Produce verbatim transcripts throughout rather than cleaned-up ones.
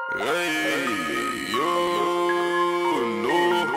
Hey, you know.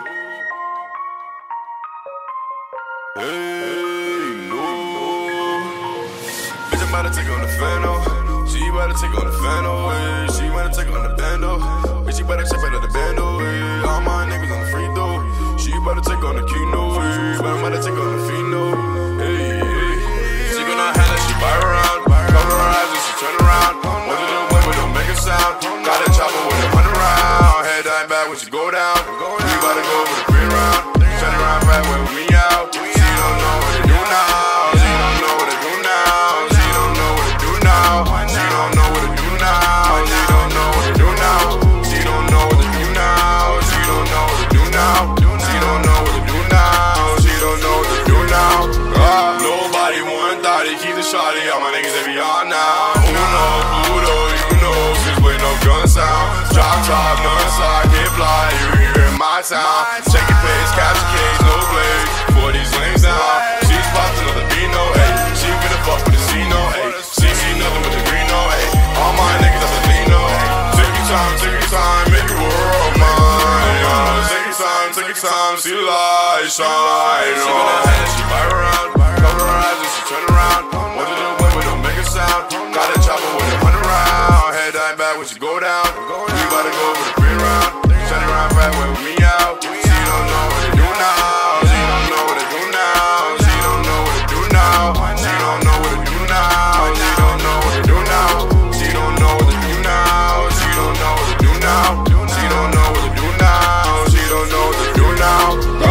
Hey, no. Bitch, I'm about to take on the Fano. She about to take on the Fano. Hey. She about to take on the bando. Bitch, she about to check out the bando. Hey. All my niggas on the free throw. She about to take on the Kino. Hey. But I'm about to take on the Fino. Hey, hey. She gonna have that she buy around. Cover her eyes and she turn around. What to do when we don't make a sound? Got a chopper with a hundred round. Head down back when she go down. We about to go for the three round. Turn around back when we out. She don't know what to do now. She don't know what to do now. She don't know what to do now. She don't know what to do now. She don't know what to do now. She don't know what to do now. She don't know what to do now. She don't know what to do now. She don't know what to do now. Ah, nobody one thought he keep the shawty. All my niggas they be on now. Uno, Pluto, you know, just with no gun sound. Drop top, none side, can't fly. You here in my town. Check your pace, catch your case, no blade. For these lanes now. She's popped another Dino, ayy. She finna fuck with the Cino, ayy. She see nothing with the Greeno, ayy. All my niggas that's a Lino, ayy. Take your time, take your time, make your world mine. Yeah. Take your time, take your time, see the light shine. She gonna have that she buy around. Cover her eyes and she turn around. What to do when we don't make a sound? Got a chopper with a hundred round. Head down back when she go down. We about to go for the three round. Turn around back when we out. She don't know what to do now. She don't know what to do now. She don't know what to do now. She don't know what to do now. She don't know what to do now. She don't know what to do now. She don't know what to do now. She don't know what to do now. She don't know what to do now.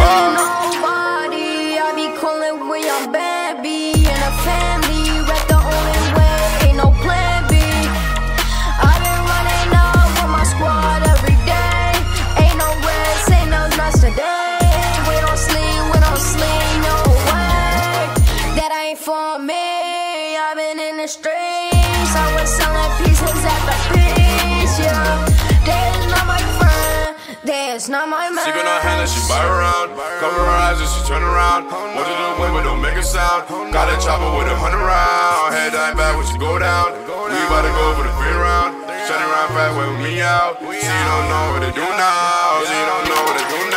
Nobody, I be calling when I'm Bambi and a family. Rap the only way, ain't no plan B. I've been running up with my squad every day. Ain't no rest, ain't no rest today. We don't sleep, we don't sleep, no way. That ain't for me. I've been in the streets. I was selling pieces at the beach, yeah. That's not my friend, that's not my man. She gonna have that she buy around. Cover her eyes and she turn around. What to do when we don't make a sound? Got a chopper with a hundred round. Head down back when she go down. We about to go for the three round. Turn around back when we out. She don't know what to do now. She don't know what to do now.